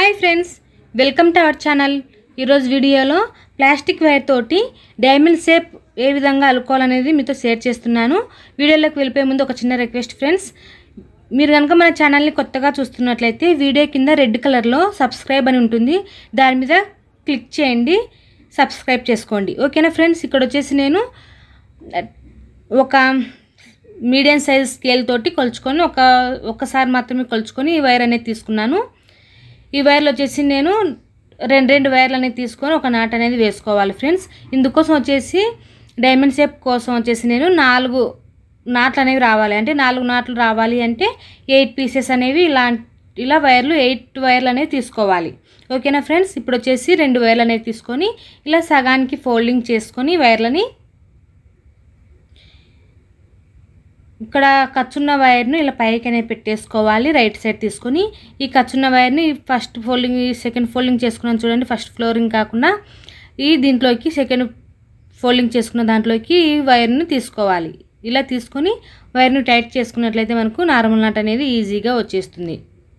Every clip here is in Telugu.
Hi friends, welcome to our channel. ఈరోజు వీడియోలో ప్లాస్టిక్ వైర్ తోటి డైమండ్ షేప్ ఏ విధంగా అల్లుకోవాలనేది మీతో షేర్ చేస్తున్నాను. వీడియోలోకి వెళ్ళిపోయే ముందు ఒక చిన్న రిక్వెస్ట్ ఫ్రెండ్స్, మీరు కనుక మన ఛానల్ని కొత్తగా చూస్తున్నట్లయితే వీడియో కింద రెడ్ కలర్లో సబ్స్క్రైబ్ అని ఉంటుంది, దాని మీద క్లిక్ చేయండి, సబ్స్క్రైబ్ చేసుకోండి. ఓకేనా ఫ్రెండ్స్. ఇక్కడ వచ్చేసి నేను ఒక మీడియం సైజ్ స్కేల్ తోటి కొలుచుకొని ఒక్కసారి మాత్రమే కొలుచుకొని ఈ వైర్ అనేది తీసుకున్నాను. ఈ వైర్లు వచ్చేసి నేను రెండు వైర్లు అనేది తీసుకొని ఒక నాట్ అనేది వేసుకోవాలి ఫ్రెండ్స్. ఇందుకోసం వచ్చేసి డైమండ్ షేప్ కోసం వచ్చేసి నేను 4 నాట్లు అనేవి రావాలి. అంటే 4 నాట్లు రావాలి అంటే 8 పీసెస్ అనేవి ఇలా వైర్లు 8 వైర్లు అనేవి తీసుకోవాలి. ఓకేనా ఫ్రెండ్స్. ఇప్పుడు వచ్చేసి 2 వైర్లు అనేవి తీసుకొని ఇలా సగానికి ఫోల్డింగ్ చేసుకొని వైర్లని ఇక్కడ ఖర్చున్న వైర్ను ఇలా పైకి అనేది పెట్టేసుకోవాలి. రైట్ సైడ్ తీసుకొని ఈ ఖర్చున్న వైర్ని ఫస్ట్ ఫోల్డింగ్ సెకండ్ ఫోల్డింగ్ చేసుకున్నాను చూడండి. ఫస్ట్ ఫ్లోరింగ్ కాకుండా దీంట్లోకి సెకండ్ ఫోల్డింగ్ చేసుకున్న దాంట్లోకి ఈ వైర్ని తీసుకోవాలి. ఇలా తీసుకొని వైర్ను టైట్ చేసుకున్నట్లయితే మనకు నార్మల్ నాట్ అనేది ఈజీగా వచ్చేస్తుంది.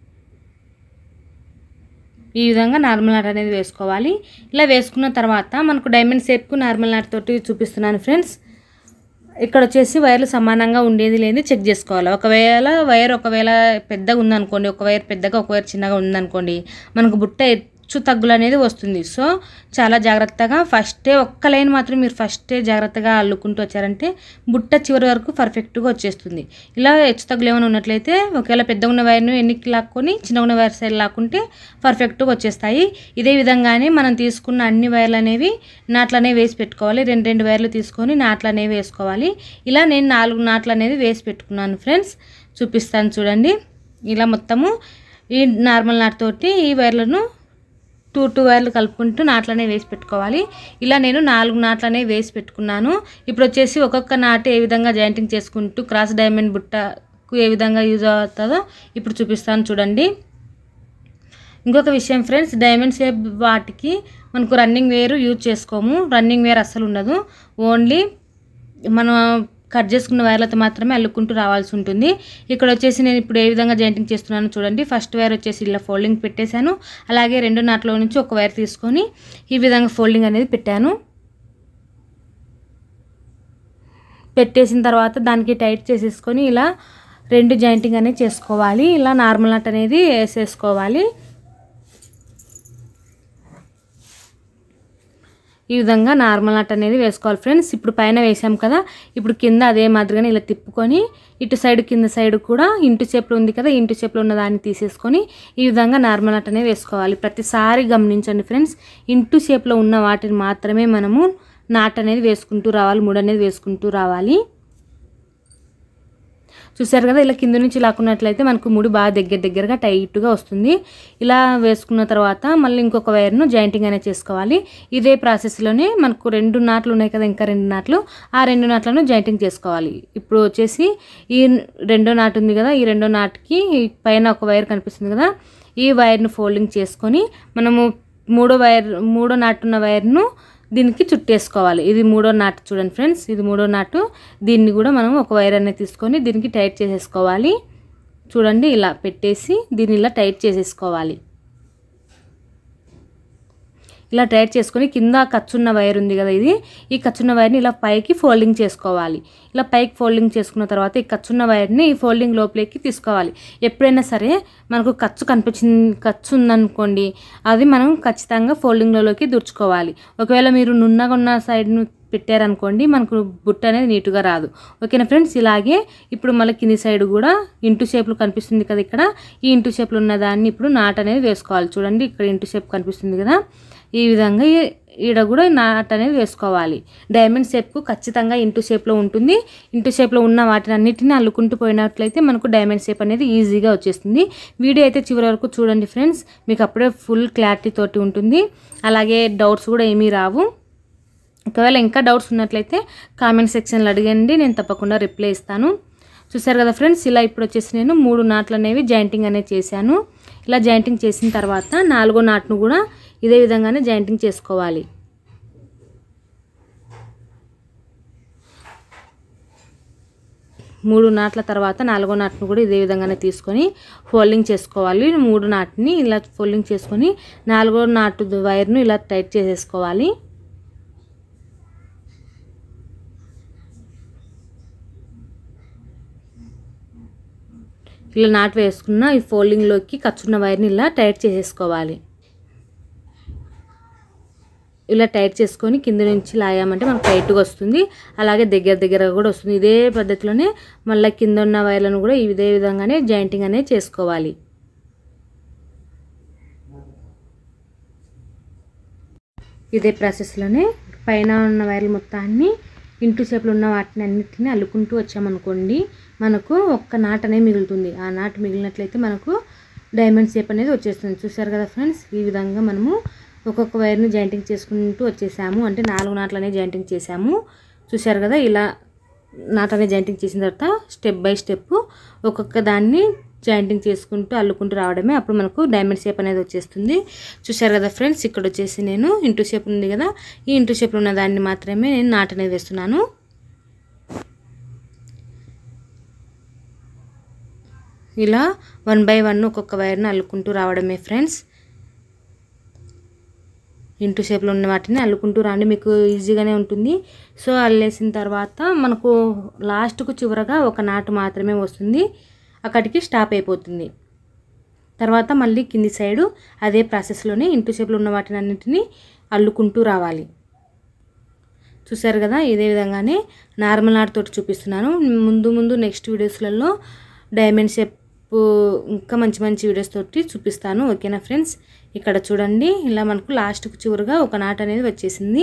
ఈ విధంగా నార్మల్ నాట్ అనేది వేసుకోవాలి. ఇలా వేసుకున్న తర్వాత మనకు డైమండ్ షేప్కు నార్మల్ నాట్ తోటి చూపిస్తున్నాను ఫ్రెండ్స్. ఇక్కడ వచ్చేసి వైర్లు సమానంగా ఉండేది లేని చెక్ చేసుకోవాలి. ఒకవేళ వైర్ పెద్దగా ఉందనుకోండి, ఒక వైర్ పెద్దగా ఒక వైర్ చిన్నగా ఉందనుకోండి, మనకు బుట్ట హెచ్చు తగ్గులు అనేది వస్తుంది. సో చాలా జాగ్రత్తగా ఒక్క లైన్ మాత్రం మీరు జాగ్రత్తగా అల్లుకుంటూ వచ్చారంటే బుట్ట చివరి వరకు పర్ఫెక్ట్గా వచ్చేస్తుంది. ఇలా హెచ్చు తగ్గులు ఏమైనా ఉన్నట్లయితే ఒకవేళ పెద్దగా ఉన్న వైర్ను ఎన్నికి లాక్కొని చిన్నగా ఉన్న వైర్ సైడ్ లాక్కుంటే పర్ఫెక్ట్గా వచ్చేస్తాయి. ఇదే విధంగానే మనం తీసుకున్న అన్ని వైర్లు అనేవి నాట్లు అనేవి వేసి పెట్టుకోవాలి. 2 వైర్లు తీసుకొని నాట్లు అనేవి వేసుకోవాలి. ఇలా నేను 4 నాట్లు అనేవి వేసి పెట్టుకున్నాను ఫ్రెండ్స్. చూపిస్తాను చూడండి. ఇలా మొత్తము ఈ నార్మల్ నాట్ తోటి ఈ వైర్లను 2 వైర్లు కలుపుకుంటూ నాట్లనే వేసి పెట్టుకోవాలి. ఇలా నేను 4 నాట్లనే వేసి పెట్టుకున్నాను. ఇప్పుడు వచ్చేసి ఒక్కొక్క నాటు ఏ విధంగా జాయింటింగ్ చేసుకుంటూ క్రాస్ డైమండ్ బుట్టకు ఏ విధంగా యూజ్ అవుతుందో ఇప్పుడు చూపిస్తాను చూడండి. ఇంకొక విషయం ఫ్రెండ్స్, డైమండ్ షేప్ వాటికి మనకు రన్నింగ్ వేర్ యూజ్ చేసుకోము. రన్నింగ్ వేర్ అస్సలు ఉండదు. ఓన్లీ మనం కట్ చేసుకున్న వైర్లతో మాత్రమే అల్లుకుంటూ రావాల్సి ఉంటుంది. ఇక్కడ వచ్చేసి నేను ఇప్పుడు ఏ విధంగా జాయింటింగ్ చేస్తున్నాను చూడండి. ఫస్ట్ వైర్ వచ్చేసి ఇలా ఫోల్డింగ్ పెట్టేశాను. అలాగే 2 నాట్లో నుంచి ఒక వైర్ తీసుకొని ఈ విధంగా ఫోల్డింగ్ అనేది పెట్టేసిన తర్వాత దానికి టైట్ చేసేసుకొని ఇలా 2 జాయింటింగ్ అనేది చేసుకోవాలి. ఇలా నార్మల్ నాట్ అనేది వేసేసుకోవాలి. ఈ విధంగా నార్మల్ నాట్ అనేది వేసుకోవాలి ఫ్రెండ్స్. ఇప్పుడు పైన వేసాం కదా, ఇప్పుడు కింద అదే మాదిరిగానే ఇలా తిప్పుకొని ఇటు సైడ్ కింద సైడ్ కూడా ఇంటు షేప్లో ఉంది కదా, ఇంటు షేప్లో ఉన్న దాన్ని తీసేసుకొని ఈ విధంగా నార్మల్ నాట్ అనేది వేసుకోవాలి. ప్రతిసారి గమనించండి ఫ్రెండ్స్, ఇంటు షేప్లో ఉన్న వాటిని మాత్రమే మనము నాట్ అనేది వేసుకుంటూ రావాలి, ముడి అనేది వేసుకుంటూ రావాలి. చూసారు కదా, ఇలా కింద నుంచి లాక్కున్నట్లయితే మనకు ముడి బాగా దగ్గరగా టైట్గా వస్తుంది. ఇలా వేసుకున్న తర్వాత మళ్ళీ ఇంకొక వైర్ను జాయింటింగ్ అనేది చేసుకోవాలి. ఇదే ప్రాసెస్లోనే మనకు 2 నాట్లు ఉన్నాయి కదా, ఇంకా 2 నాట్లు, ఆ 2 నాట్లను జాయింటింగ్ చేసుకోవాలి. ఇప్పుడు వచ్చేసి ఈ 2వ నాటు ఉంది కదా, ఈ 2వ నాటుకి పైన ఒక వైర్ కనిపిస్తుంది కదా, ఈ వైర్ను ఫోల్డింగ్ చేసుకొని మనము 3వ నాటు ఉన్న వైర్ను దీనికి చుట్టేసుకోవాలి. ఇది 3వ నాటు చూడండి ఫ్రెండ్స్, ఇది 3వ నాటు. దీన్ని కూడా మనం ఒక వైర్ అనేది తీసుకొని దీనికి టైట్ చేసేసుకోవాలి. చూడండి, ఇలా పెట్టేసి దీన్ని ఇలా టైట్ చేసేసుకోవాలి. ఇలా టైట్ చేసుకొని కింద ఖర్చున్న వైర్ ఉంది కదా, ఈ ఖర్చున్న వైర్ని ఇలా పైకి ఫోల్డింగ్ చేసుకోవాలి. ఇలా పైకి ఫోల్డింగ్ చేసుకున్న తర్వాత ఈ ఖర్చున్న వైర్ని ఈ ఫోల్డింగ్ లోపలికి తీసుకోవాలి. ఎప్పుడైనా సరే మనకు ఖర్చు ఉందనుకోండి, అది మనం ఖచ్చితంగా ఫోల్డింగ్లోకి దూర్చుకోవాలి. ఒకవేళ మీరు నున్నగా ఉన్న సైడ్ను పెట్టారనుకోండి, మనకు బుట్ట అనేది నీట్గా రాదు. ఓకేనా ఫ్రెండ్స్. ఇలాగే ఇప్పుడు మళ్ళీ కింది సైడ్ కూడా ఇంటు షేప్లో కనిపిస్తుంది కదా, ఇక్కడ ఈ ఇంటు షేప్లో ఉన్న దాన్ని ఇప్పుడు నాట్ అనేది వేసుకోవాలి. చూడండి, ఇక్కడ ఇంటు షేప్ కనిపిస్తుంది కదా, ఈ విధంగా ఈడ కూడా నాట్ అనేది వేసుకోవాలి. డైమండ్ షేప్కు ఖచ్చితంగా ఇంటు షేప్లో ఉంటుంది. ఇంటు షేప్లో ఉన్న వాటిని అన్నిటిని అల్లుకుంటూ పోయినట్లయితే మనకు డైమండ్ షేప్ అనేది ఈజీగా వచ్చేస్తుంది. వీడియో అయితే చివరి వరకు చూడండి ఫ్రెండ్స్, మీకు అప్పుడే ఫుల్ క్లారిటీ తోటి ఉంటుంది. అలాగే డౌట్స్ కూడా ఏమీ రావు. ఒకవేళ ఇంకా డౌట్స్ ఉన్నట్లయితే కామెంట్ సెక్షన్లో అడగండి, నేను తప్పకుండా రిప్లై ఇస్తాను. చూసారు కదా ఫ్రెండ్స్, ఇలా ఇప్పుడు వచ్చేసి నేను 3 నాట్లు అనేవి జాయింటింగ్ అనేది చేశాను. ఇలా జాయింటింగ్ చేసిన తర్వాత 4వ నాట్ను కూడా ఇదే విధంగానే జాయింటింగ్ చేసుకోవాలి. 3 నాట్ల తర్వాత 4వ నాట్ను కూడా ఇదే విధంగానే తీసుకొని ఫోల్డింగ్ చేసుకోవాలి. 3 నాట్ని ఇలా ఫోల్డింగ్ చేసుకొని 4వ నాటు వైర్ను ఇలా టైట్ చేసేసుకోవాలి. ఇలా నాట్ వేసుకున్న ఈ ఫోల్డింగ్లోకి ఖర్చున్న వైర్ని ఇలా టైట్ చేసేసుకోవాలి. ఇలా టైట్ చేసుకొని కింద నుంచి లాగామంటే మనకు టైట్గా వస్తుంది. అలాగే దగ్గరగా కూడా వస్తుంది. ఇదే పద్ధతిలోనే మళ్ళీ కింద ఉన్న వైర్లను కూడా ఇదే విధంగానే జాయింటింగ్ అనేది చేసుకోవాలి. ఇదే ప్రాసెస్లోనే పైన ఉన్న వైర్లు మొత్తాన్ని ఇంటూ షేప్లో ఉన్న వాటిని అన్నిటిని అల్లుకుంటూ వచ్చామనుకోండి, మనకు ఒక్క నాట్ అనేది మిగులుతుంది. ఆ నాట్ మిగిలినట్లయితే మనకు డైమండ్ షేప్ అనేది వచ్చేస్తుంది. చూసారు కదా ఫ్రెండ్స్, ఈ విధంగా మనము ఒక్కొక్క వైర్ని జాయింటింగ్ చేసుకుంటూ వచ్చేసాము. అంటే 4 నాట్లు అనేది జాయింటింగ్ చేసాము. చూసారు కదా, ఇలా నాట్ అనేది జాయింటింగ్ చేసిన తర్వాత స్టెప్ బై స్టెప్ ఒక్కొక్క దాన్ని జాయింటింగ్ చేసుకుంటూ అల్లుకుంటూ రావడమే. అప్పుడు మనకు డైమండ్ షేప్ అనేది వచ్చేస్తుంది. చూసారు కదా ఫ్రెండ్స్, ఇక్కడ వచ్చేసి నేను ఇంటూ షేప్ ఉంది కదా, ఈ ఇంటూ షేప్లో ఉన్న దాన్ని మాత్రమే నేను నాట్ అనేది వేస్తున్నాను. ఇలా 1 బై 1 ఒక్కొక్క వైర్ని అల్లుకుంటూ రావడమే ఫ్రెండ్స్. ఇంటూ షేప్లో ఉన్న వాటిని అల్లుకుంటూ రాండి, మీకు ఈజీగానే ఉంటుంది. సో అల్లేసిన తర్వాత మనకు లాస్ట్కు చివరగా ఒక నాటు మాత్రమే వస్తుంది, అక్కడికి స్టాప్ అయిపోతుంది. తర్వాత మళ్ళీ కింది సైడు అదే ప్రాసెస్లోనే ఇంటూ షేప్లో ఉన్న వాటిని అన్నింటినీ అల్లుకుంటూ రావాలి. చూసారు కదా, ఇదే విధంగానే నార్మల్ నాట్ తోటి చూపిస్తున్నాను. ముందు నెక్స్ట్ వీడియోస్లలో డైమండ్ షేప్ ఇంకా మంచి వీడియోస్ తోటి చూపిస్తాను. ఓకేనా ఫ్రెండ్స్, ఇక్కడ చూడండి, ఇలా మనకు లాస్ట్కు చివరిగా ఒక నాట్ అనేది వచ్చేసింది.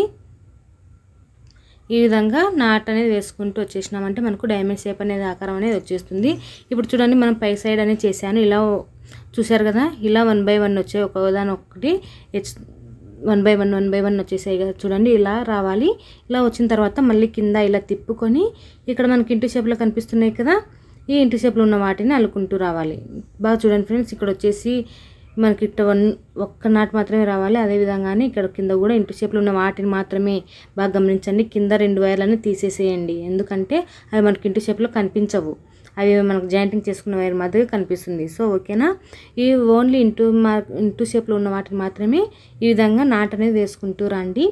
ఈ విధంగా నాట్ అనేది వేసుకుంటూ వచ్చేసినామంటే మనకు డైమండ్ షేప్ అనేది ఆకారం అనేది వచ్చేస్తుంది. ఇప్పుడు చూడండి, మనం పై సైడ్ అనేది చేశాను. ఇలా చూసారు కదా, ఇలా 1 బై 1 వచ్చాయి, ఒకదానొకటి 1 బై 1 వచ్చేసాయి కదా. చూడండి, ఇలా రావాలి. ఇలా వచ్చిన తర్వాత మళ్ళీ కింద ఇలా తిప్పుకొని ఇక్కడ మనకి ఇంటూ షేప్లో కనిపిస్తున్నాయి కదా, ఈ ఇంటూ షేప్లో ఉన్న వాటిని అల్లుకుంటూ రావాలి. బాగా చూడండి ఫ్రెండ్స్, ఇక్కడ వచ్చేసి మనకి ఇట్ట ఒక్క నాట్ మాత్రమే రావాలి. అదేవిధంగానే ఇక్కడ కింద కూడా ఇంటూ షేప్లో ఉన్న వాటిని మాత్రమే బాగా గమనించండి. కింద 2 వైర్లను తీసేసేయండి, ఎందుకంటే అవి మనకి ఇంటూ షేప్లో కనిపించవు, అవి మనకు జాయింటింగ్ చేసుకున్న వైర్ మాదిరిగా కనిపిస్తుంది. సో ఓకేనా, ఈ ఓన్లీ ఇంటూ షేప్లో ఉన్న వాటిని మాత్రమే ఈ విధంగా నాట్ అనేది వేసుకుంటూ రండి.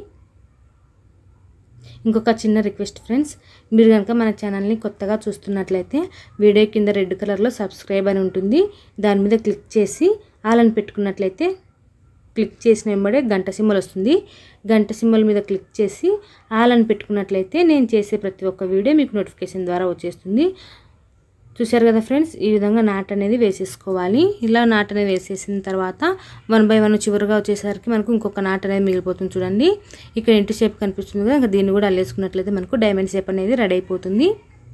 ఇంకొక చిన్న రిక్వెస్ట్ ఫ్రెండ్స్, మీరు కనుక మన ఛానల్ని కొత్తగా చూస్తున్నట్లయితే వీడియో కింద రెడ్ కలర్లో సబ్స్క్రైబ్ అని ఉంటుంది, దాని మీద క్లిక్ చేసి ఆల్ అని పెట్టుకున్నట్లయితే క్లిక్ చేసిన వెంబడే గంట సింబల్ వస్తుంది. గంట సింబల్ మీద క్లిక్ చేసి ఆల్ అని పెట్టుకున్నట్లయితే నేను చేసే ప్రతి ఒక్క వీడియో మీకు నోటిఫికేషన్ ద్వారా వచ్చేస్తుంది. చూశారు కదా ఫ్రెండ్స్, ఈ విధంగా నాట్ అనేది వేసేసుకోవాలి. ఇలా నాట్ అనేది వేసేసిన తర్వాత 1 బై 1 చివరిగా వచ్చేసరికి మనకు ఇంకొక నాట్ అనేది మిగిలిపోతుంది. చూడండి, ఇక్కడ ఇంటూ షేప్ కనిపిస్తుంది కదా, ఇంకా దీన్ని కూడా అల్లేసుకున్నట్లయితే మనకు డైమండ్ షేప్ అనేది రెడీ అయిపోతుంది.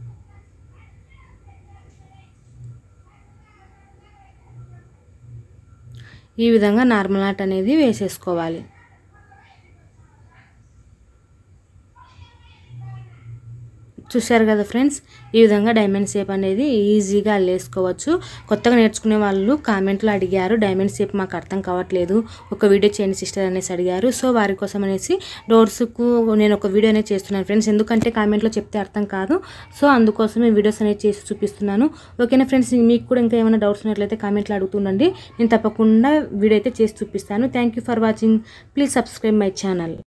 ఈ విధంగా నార్మల్ నాట్ అనేది వేసేసుకోవాలి. చూశారు కదా ఫ్రెండ్స్, ఈ విధంగా డైమండ్ షేప్ అనేది ఈజీగా అల్లేసుకోవచ్చు. కొత్తగా నేర్చుకునే వాళ్ళు కామెంట్లో అడిగారు, డైమండ్ షేప్ మాకు అర్థం కావట్లేదు, ఒక వీడియో చేయండి సిస్టర్ అనేసి అడిగారు. సో వారి కోసం అనేసి డౌట్స్కు నేను ఒక వీడియో అనేది చేస్తున్నాను ఫ్రెండ్స్, ఎందుకంటే కామెంట్లో చెప్తే అర్థం కాదు. సో అందుకోసమే వీడియోస్ అనేది చేసి చూపిస్తున్నాను. ఓకేనా ఫ్రెండ్స్, మీకు కూడా ఇంకా ఏమైనా డౌట్స్ ఉన్నట్లయితే కామెంట్లో అడుగుతుండండి, నేను తప్పకుండా వీడియో అయితే చేసి చూపిస్తాను. Thank you for watching. Please subscribe my channel.